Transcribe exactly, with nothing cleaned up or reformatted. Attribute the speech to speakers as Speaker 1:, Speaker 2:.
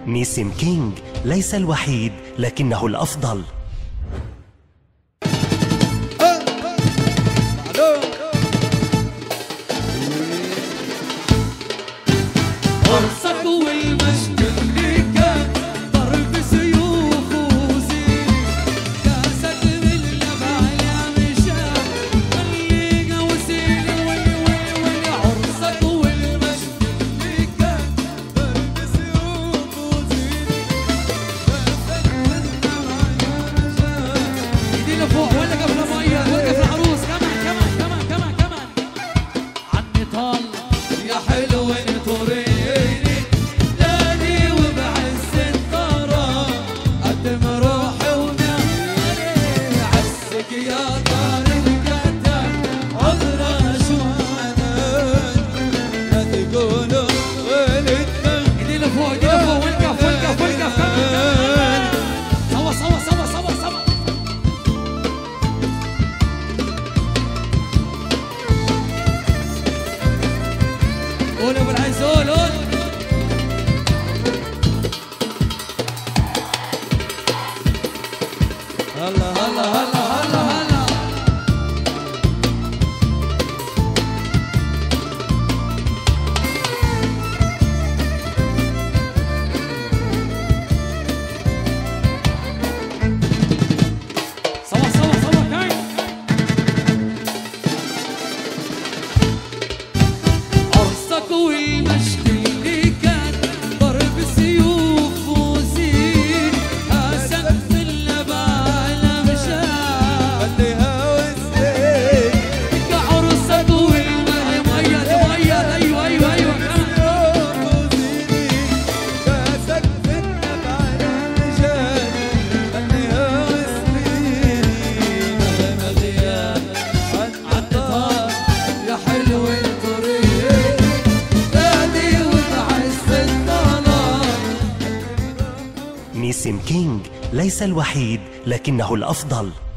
Speaker 1: نيسم كينج ليس الوحيد لكنه الأفضل.
Speaker 2: فرصك والمجد اللي كان ضرب سيوف وزين كاسك بالنبع يا مشان خليقه وسيل وي وي وي عرسك والمجد اللي كان ضرب سيوف وزين كاسك بالنبع يا مشان ايدينا فوق وقف الميه وقف العروس كمان كمان كمان كمان كمان عني طال يا حلو انطري قول ابو العز قول قول هلا هلا هلا هلا هلا سوا سوا سوا كاين عرسك والمجد اللي كان ضرب سيوف وزين هاسك في النبع على مشان خليها وزين كعرسك والمجد ميت ميت ايوه ايوه ايوه سيوف وزين هاسك في النبع على مشان خليها وزين انا غياب عن طار يا حلو
Speaker 1: نيسم كينج ليس الوحيد لكنه الأفضل.